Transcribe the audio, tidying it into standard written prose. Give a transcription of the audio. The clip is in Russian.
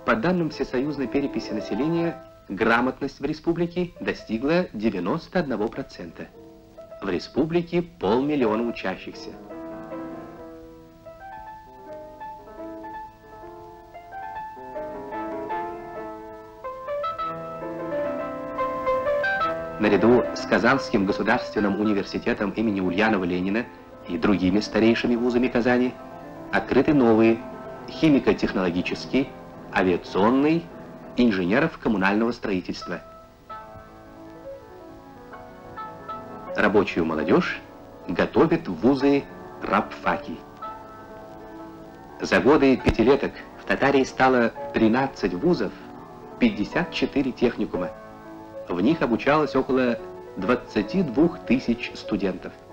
По данным всесоюзной переписи населения, грамотность в республике достигла 91%. В республике 500 000 учащихся. Наряду с Казанским государственным университетом имени Ульянова-Ленина и другими старейшими вузами Казани открыты новые химико-технологический, авиационный, инженеров коммунального строительства. Рабочую молодежь готовят в вузы рабфаки. За годы пятилеток в Татарии стало 13 вузов, 54 техникума. В них обучалось около 22 000 студентов.